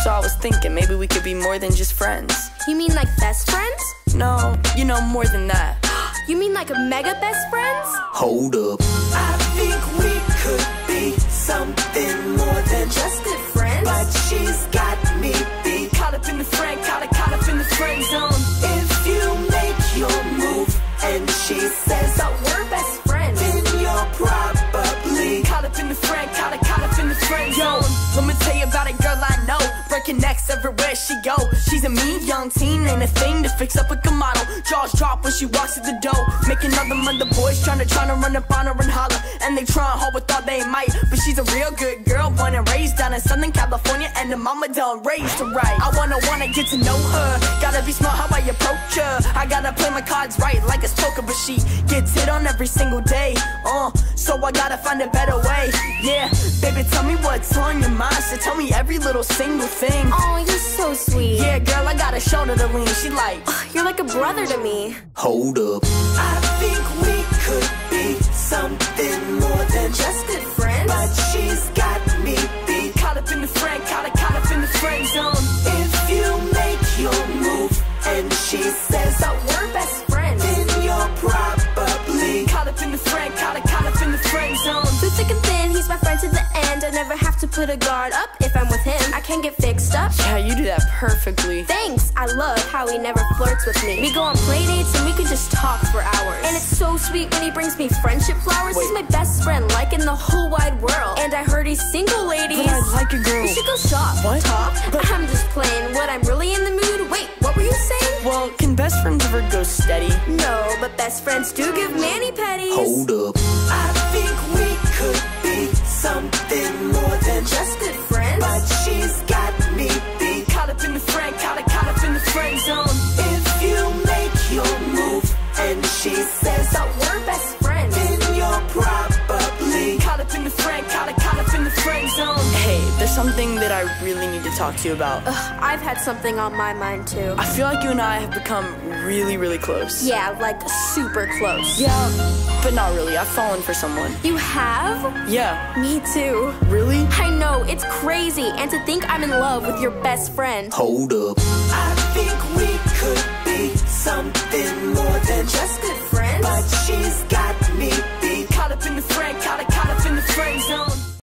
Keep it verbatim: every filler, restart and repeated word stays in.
So I was thinking maybe we could be more than just friends. You mean like best friends? No, you know, more than that. You mean like mega best friends? Hold up. I think we could be something more than just good friends. But she's got me beat. Caught up in the friend, caught, caught up in the friend zone. If you make your move and she says that we're best friends, then you're probably caught up in the friend, caught, caught up in the friend zone. Let me tell you about a girl I know, breaking necks everywhere she go. She's a mean young teen, ain't a thing to fix up like a model. Jaws drop when she walks to the door, making other mother boys tryna tryna run up on her and holler. And they try hard with thought they might, but she's a real good girl, born and raised down in Southern California, and the mama done raised her right. I wanna wanna get to know her, gotta be smart how I approach her. I gotta play my cards right like it's poker, but she gets hit on every single day. Uh, so I gotta find a better way. Yeah, baby, tell me what's on your mind. So tell me every little single thing. Oh, you're so sweet. Yeah, girl, I got a shoulder to lean. She like, you're like a brother to me. Hold up. I think we could be something more than just good friends. But she's got me beat. Caught up in the friend, caught, caught up in the friend zone. If you make your move and she says that we're best friends, then you're probably caught up in the friend, caught, caught up in the friend zone. Through thick and thin, he's my friend to the end. I never have to put a guard up. If I'm with him, I can get fixed up. Yeah, you do that perfectly. Thanks, I love how he never flirts with me. We go on play dates and we can just talk for hours. And it's so sweet when he brings me friendship flowers. Wait. He's my best friend, like in the whole wide world. And I heard he's single, ladies. But I like a girl. We should go shop. What? Talk? But I'm just playing. What, I'm really in the mood? Wait, what were you saying? well, can best friends ever go steady? No, but best friends do give mani-pedis. Hold up. I think we could be something more than just good friends. But she's got me beat. Caught up in the friend, caught, caught up in the friend zone. If you make your move and she says that we're best friends, then you're probably caught up in the friend, caught, caught up in the friend zone. Hey, there's something that I really need to talk to you about. Ugh, I've had something on my mind too. I feel like you and I have become really, really close. Yeah, like super close. Yeah, but not really. I've fallen for someone. You have? Yeah. Me too. Really? I know, it's crazy. And to think I'm in love with your best friend. Hold up. I think we could be something more than just good friends. But she's got me beat. Caught up in the friend, caught, caught up in the friend zone.